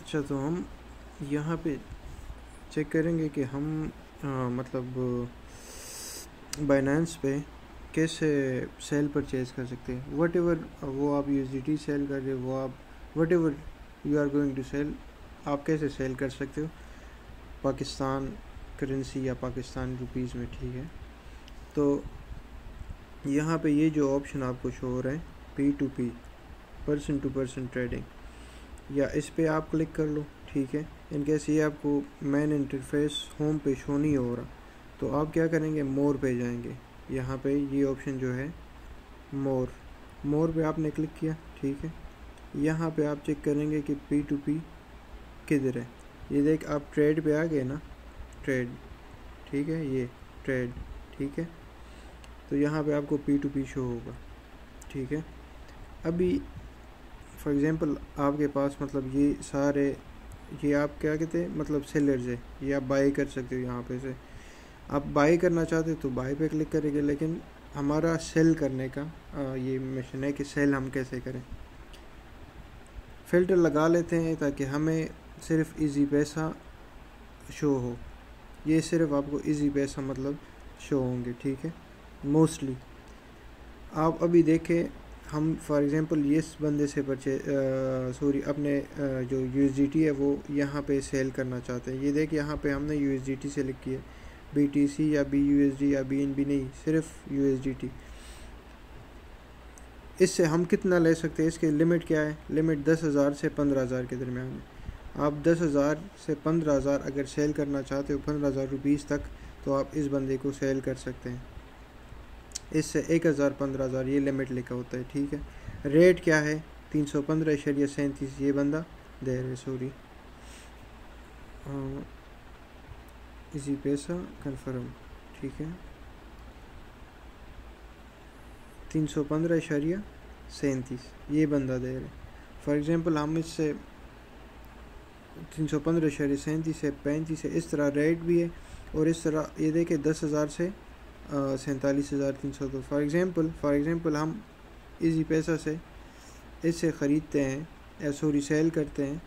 अच्छा, तो हम यहाँ पे चेक करेंगे कि हम मतलब बाइनेंस पे कैसे सेल परचेज़ कर सकते हैं। वट एवर वो आप USDT सेल कर रहे हो, वो आप whatever you are going to sell, आप कैसे सेल कर सकते हो पाकिस्तान करेंसी या पाकिस्तान रुपीज़ में। ठीक है, तो यहाँ पे ये जो ऑप्शन आपको शो हो रहा है P2P, person to person trading, या इस पे आप क्लिक कर लो। ठीक है, इनकेस ये आपको मेन इंटरफेस होम पे शो नहीं हो रहा तो आप क्या करेंगे, मोर पे जाएंगे। यहाँ पे ये ऑप्शन जो है मोर पे आपने क्लिक किया। ठीक है, यहाँ पे आप चेक करेंगे कि P2P किधर है। ये देख आप ट्रेड पे आ गए ना, ट्रेड, ठीक है, ये ट्रेड, ठीक है, तो यहाँ पे आपको P2P शो होगा। ठीक है, अभी फॉर एग्ज़ाम्पल आपके पास मतलब ये सारे, ये आप क्या कहते हैं मतलब सेलर्स है, ये आप बाई कर सकते हो। यहाँ पे से आप बाई करना चाहते हो तो बाई पे क्लिक करेंगे, लेकिन हमारा सेल करने का ये मिशन है कि सेल हम कैसे करें। फ़िल्टर लगा लेते हैं ताकि हमें सिर्फ इजी पैसा शो हो। ये सिर्फ आपको इजी पैसा मतलब शो होंगे। ठीक है, मोस्टली आप अभी देखें, हम फॉर एग्ज़ाम्पल ये इस बंदे से अपने जो USDT है वो यहाँ पे सेल करना चाहते हैं। ये देख यहाँ पे हमने USDT सेलेक्ट किया, BTC या BUSD या BNB नहीं, सिर्फ USDT। इससे हम कितना ले सकते हैं, इसके लिमिट क्या है, लिमिट 10,000 से 15,000 के दरमियान है। आप 10,000 से 15,000 अगर सेल करना चाहते हो 15,000 रुपीज़ तक, तो आप इस बंदे को सेल कर सकते हैं। इससे 1,000 15,000 ये लिमिट लिखा होता है। ठीक है, रेट क्या है 315.37 ये बंदा दे रहे, सॉरी इसी पैसा कन्फर्म। ठीक है, 315.37 ये बंदा दे रहे। फॉर एग्ज़ाम्पल हम इससे 315.37 से 35 है, इस तरह रेट भी है, और इस तरह ये देखे 10,000 से 47,300। तो फॉर एग्ज़ाम्पल हम इजी पैसा से इससे ख़रीदते हैं या सॉरी सेल करते हैं,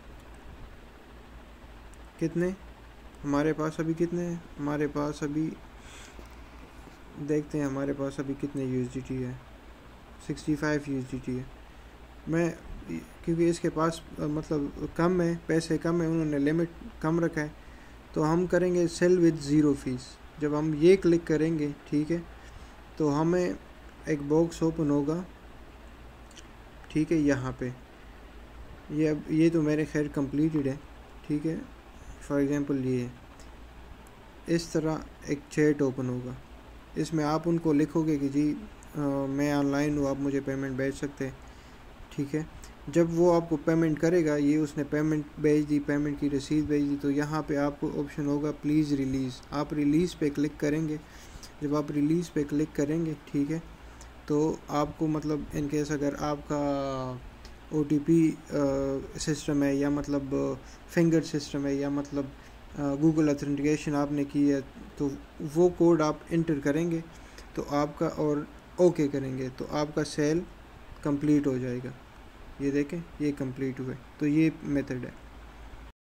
कितने हमारे पास अभी कितने हैं, हमारे पास अभी देखते हैं हमारे पास अभी कितने USDT है, 65 USDT है। मैं क्योंकि इसके पास मतलब कम है, पैसे कम है, उन्होंने लिमिट कम रखा है, तो हम करेंगे सेल विद ज़ीरो फीस। जब हम ये क्लिक करेंगे, ठीक है, तो हमें एक बॉक्स ओपन होगा। ठीक है, यहाँ पे ये तो मेरे खैर कंप्लीटेड है। ठीक है, फॉर एग्ज़ाम्पल ये इस तरह एक चैट ओपन होगा, इसमें आप उनको लिखोगे कि जी मैं ऑनलाइन हूँ, आप मुझे पेमेंट भेज सकते हैं। ठीक है, जब वो आपको पेमेंट करेगा, ये उसने पेमेंट भेज दी, पेमेंट की रसीद भेज दी, तो यहाँ पे आपको ऑप्शन होगा प्लीज़ रिलीज़। आप रिलीज़ पे क्लिक करेंगे। जब आप रिलीज़ पे क्लिक करेंगे, ठीक है, तो आपको मतलब इन केस अगर आपका OTP सिस्टम है, या मतलब फिंगर सिस्टम है, या मतलब गूगल ऑथेंटिकेशन आपने की है, तो वो कोड आप इंटर करेंगे तो आपका, और ओके करेंगे तो आपका सेल कंप्लीट हो जाएगा। ये देखें, ये कंप्लीट हुए। तो ये मेथड है।